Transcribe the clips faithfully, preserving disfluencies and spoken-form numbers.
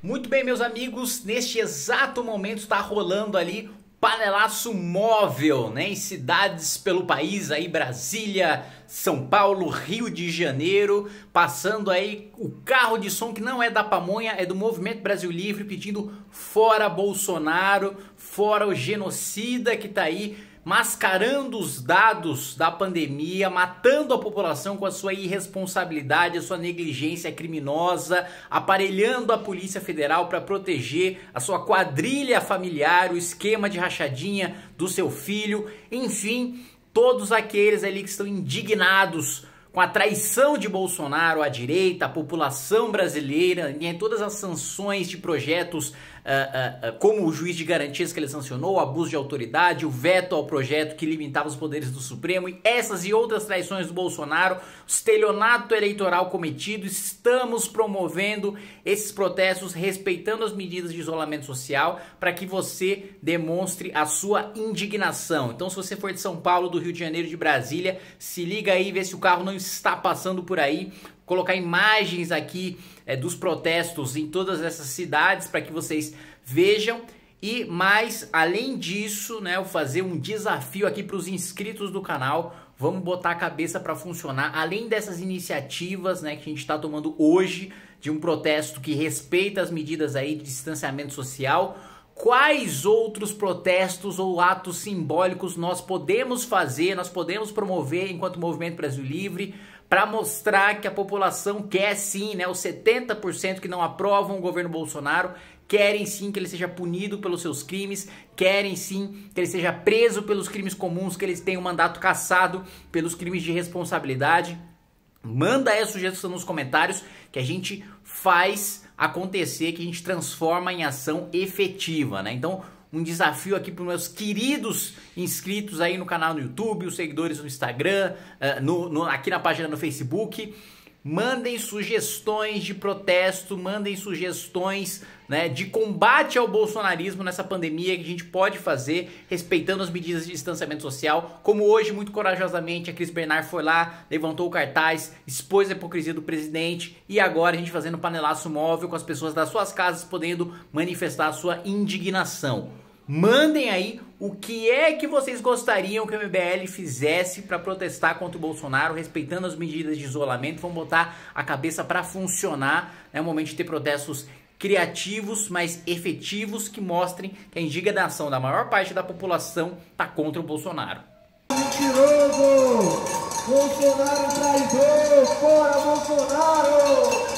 Muito bem, meus amigos, neste exato momento está rolando ali panelaço móvel, né, em cidades pelo país, aí Brasília, São Paulo, Rio de Janeiro, passando aí o carro de som que não é da pamonha, é do Movimento Brasil Livre, pedindo fora Bolsonaro, fora o genocida que tá aí mascarando os dados da pandemia, matando a população com a sua irresponsabilidade, a sua negligência criminosa, aparelhando a Polícia Federal para proteger a sua quadrilha familiar, o esquema de rachadinha do seu filho, enfim, todos aqueles ali que estão indignados com a traição de Bolsonaro à direita, a população brasileira, e em todas as sanções de projetos, uh, uh, uh, como o juiz de garantias que ele sancionou, o abuso de autoridade, o veto ao projeto que limitava os poderes do Supremo, e essas e outras traições do Bolsonaro, o estelionato eleitoral cometido, estamos promovendo esses protestos, respeitando as medidas de isolamento social, para que você demonstre a sua indignação. Então, se você for de São Paulo, do Rio de Janeiro, de Brasília, se liga aí, vê se o carro não está passando por aí, colocar imagens aqui é, dos protestos em todas essas cidades para que vocês vejam. E mais, além disso, né, eu fazer um desafio aqui para os inscritos do canal. Vamos botar a cabeça para funcionar, além dessas iniciativas, né, que a gente está tomando hoje, de um protesto que respeita as medidas aí de distanciamento social. Quais outros protestos ou atos simbólicos nós podemos fazer, nós podemos promover enquanto Movimento Brasil Livre para mostrar que a população quer sim, né, os setenta por cento que não aprovam o governo Bolsonaro, querem sim que ele seja punido pelos seus crimes, querem sim que ele seja preso pelos crimes comuns, que ele tenha um mandato cassado pelos crimes de responsabilidade. Manda aí a sugestão nos comentários que a gente faz acontecer, que a gente transforma em ação efetiva, né? Então, um desafio aqui para os meus queridos inscritos aí no canal no YouTube, os seguidores no Instagram, uh, no, no, aqui na página no Facebook. Mandem sugestões de protesto, mandem sugestões, né, de combate ao bolsonarismo nessa pandemia que a gente pode fazer, respeitando as medidas de distanciamento social, como hoje, muito corajosamente, a Cris Bernard foi lá, levantou o cartaz, expôs a hipocrisia do presidente, e agora a gente fazendo panelaço móvel com as pessoas das suas casas podendo manifestar a sua indignação. Mandem aí o que é que vocês gostariam que o M B L fizesse para protestar contra o Bolsonaro, respeitando as medidas de isolamento. Vamos botar a cabeça para funcionar. É o momento de ter protestos criativos, mas efetivos, que mostrem que a indignação da maior parte da população está contra o Bolsonaro. Mentiroso! Bolsonaro traidor! Fora Bolsonaro!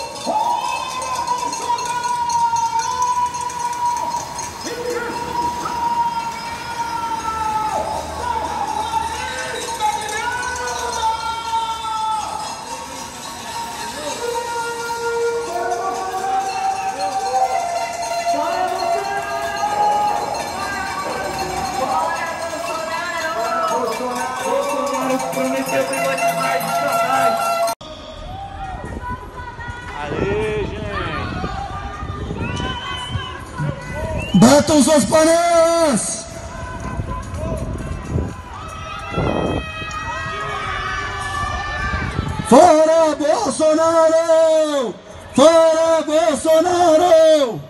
Aê, gente! Batam suas panelas! Fora Bolsonaro! Fora Bolsonaro!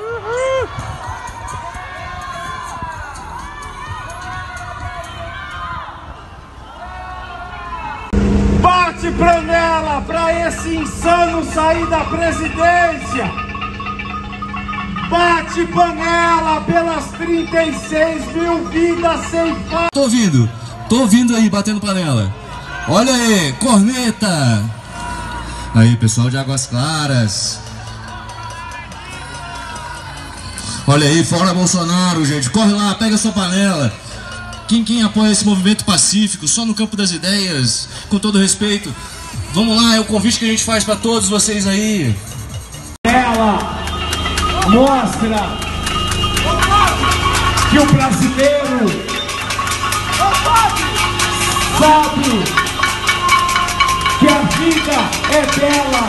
Bate panela pra esse insano sair da presidência! Bate panela pelas trinta e seis mil vidas ceifadas! Tô ouvindo, tô ouvindo aí, batendo panela. Olha aí, corneta! Aí, pessoal de Águas Claras. Olha aí, fora Bolsonaro, gente. Corre lá, pega sua panela. Quem, quem apoia esse movimento pacífico, só no campo das ideias, com todo respeito. Vamos lá, é o convite que a gente faz para todos vocês aí. Ela mostra que o brasileiro sabe que a vida é bela.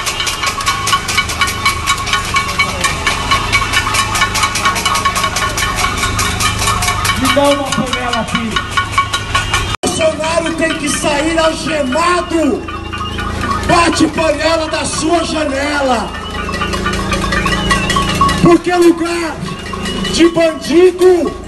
Me dá uma panela aqui. Bolsonaro tem que sair algemado. Bate panela da sua janela. Porque lugar de bandido